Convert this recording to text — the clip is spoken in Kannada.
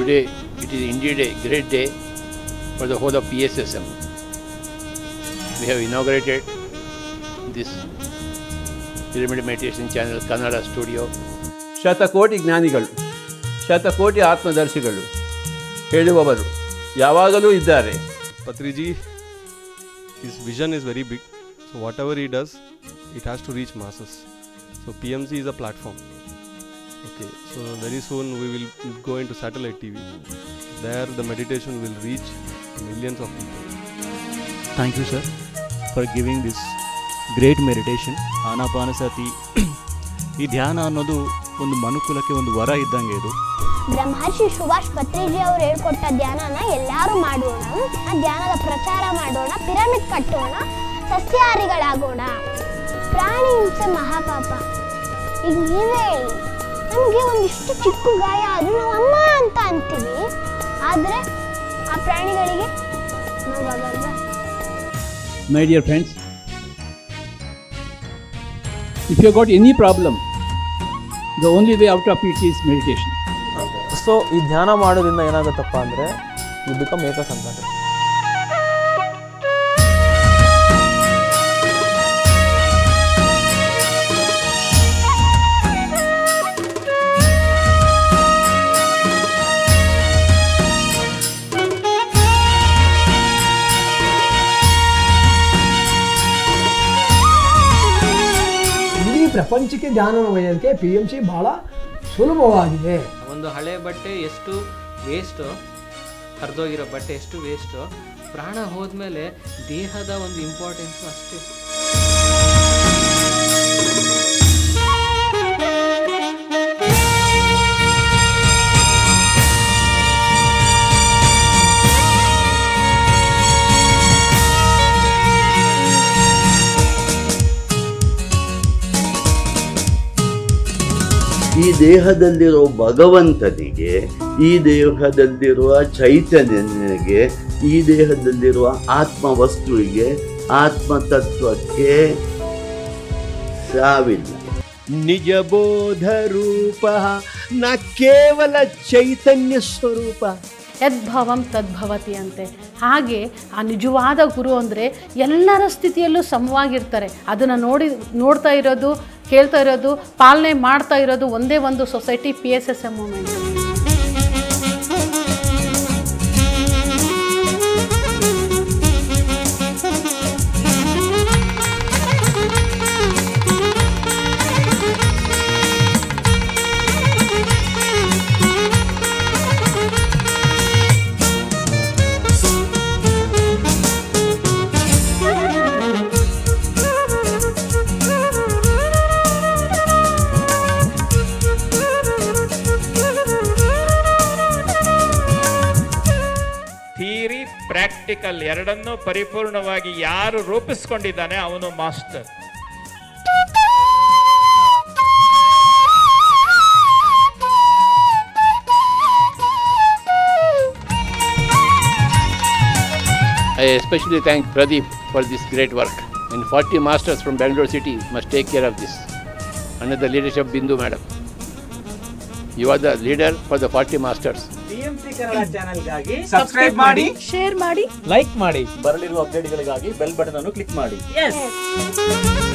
Today it is indeed a great day for the whole of PSSM. We have inaugurated this Pyramid Meditation Channel Kannada studio. ಶತಕೋಟಿ ಜ್ಞಾನಿಗಳು, ಶತಕೋಟಿ ಆತ್ಮದರ್ಶಿಗಳು ಹೇಳುವವರು ಯಾವಾಗಲೂ ಇದ್ದಾರೆ. Patriji, his vision is very big. So whatever he does, it has to reach masses. So PMC is a platform. Okay, so very soon we will go into satellite TV. There the meditation will reach millions of people. Thank you, sir, for giving this great meditation. ಆನಾಪಾನಸತಿ ಈ ಧ್ಯಾನ ಅನ್ನೋದು ಒಂದು ಮನುಕುಲಕ್ಕೆ ಒಂದು ವರ ಇದ್ದಂಗೆ. ಇದು ಬ್ರಹ್ಮರ್ಷಿ ಸುಭಾಷ್ ಪತ್ರಿಜಿ ಅವರು ಹೇಳ್ಕೊಟ್ಟ ಧ್ಯಾನನ ಎಲ್ಲರೂ ಮಾಡೋಣ, ಆ ಧ್ಯಾನದ ಪ್ರಚಾರ ಮಾಡೋಣ, ಪಿರಮಿಡ್ ಕಟ್ಟೋಣ, ಸಸ್ಯಾಹಾರಿಗಳಾಗೋಣ. ಪ್ರಾಣಿ ಹಿಂಸೆ ಮಹಾಪಾಪ. ಈಗ ನೀವೇ ಹೇಳಿ, ನಮಗೆ ಒಂದಿಷ್ಟು ಚಿಕ್ಕ ಗಾಯ ಆದರೂ ನಾವು ಅಮ್ಮ ಅಂತ ಅಂತೀವಿ, ಆದರೆ ಆ ಪ್ರಾಣಿಗಳಿಗೆ ನೋವಾಗಲ್ವಾ? My dear friends, if you have got any problem, the only way out of it is meditation. So ಈ ಧ್ಯಾನ ಮಾಡೋದ್ರಿಂದ ಏನಾಗುತ್ತಪ್ಪ ಅಂದರೆ ಯು ಬಿಕಮ್ ಏಕಸಂತಾನ. ಇಡೀ ಪ್ರಪಂಚಕ್ಕೆ ಧ್ಯಾನವನ್ನು ಒಯ್ಯೋದಕ್ಕೆ PMC ಬಹಳ ಸುಲಭವಾಗಿದೆ. ಒಂದು ಹಳೆ ಬಟ್ಟೆ ಎಷ್ಟು ವೇಸ್ಟು, ಹರಿದೋಗಿರೋ ಬಟ್ಟೆ ಎಷ್ಟು ವೇಸ್ಟು, ಪ್ರಾಣ ಹೋದ್ಮೇಲೆ ದೇಹದ ಒಂದು ಇಂಪಾರ್ಟೆನ್ಸು ಅಷ್ಟೇ. ಈ ದೇಹದಲ್ಲಿರೋ ಭಗವಂತನಿಗೆ, ಈ ದೇಹದಲ್ಲಿರುವ ಚೈತನ್ಯನಿಗೆ, ಈ ದೇಹದಲ್ಲಿರುವ ಆತ್ಮವಸ್ತುವಿಗೆ, ಆತ್ಮತತ್ವಕ್ಕೆ ಸಾವಿಲ್ಲ. ನಿಜ ಬೋಧ ರೂಪ ನ ಕೇವಲ ಚೈತನ್ಯ ಸ್ವರೂಪ. ಯದ್ಭವಂ ತದ್ಭವತಿ ಅಂತೆ. ಹಾಗೆ ಆ ನಿಜವಾದ ಗುರು ಅಂದರೆ ಎಲ್ಲರ ಸ್ಥಿತಿಯಲ್ಲೂ ಸಮವಾಗಿರ್ತಾರೆ. ಅದನ್ನು ನೋಡ್ತಾ ಇರೋದು, ಕೇಳ್ತಾ ಇರೋದು, ಪಾಲನೆ ಮಾಡ್ತಾ ಇರೋದು ಒಂದೇ ಒಂದು society, PSSM movement. Theory practical ಎರಡನ್ನೂ ಪರಿಪೂರ್ಣವಾಗಿ ಯಾರು ರೂಪಿಸ್ಕೊಂಡಿದ್ದಾನೆ ಅವನು master. I especially thank Pradeep for this great work, and 40 masters from Bangalore city must take care of this under the leadership of Bindu madam. You are the leader for the 40 masters. PMC Kannada ಚಾನೆಲ್ಗಾಗಿ ಸಬ್ಸ್ಕ್ರೈಬ್ ಮಾಡಿ, ಶೇರ್ ಮಾಡಿ, ಲೈಕ್ ಮಾಡಿ. ಬರಲಿರುವ ಅಪ್ಡೇಟ್ಗಳಿಗಾಗಿ ಬೆಲ್ ಬಟನ್ ಅನ್ನು ಕ್ಲಿಕ್ ಮಾಡಿ.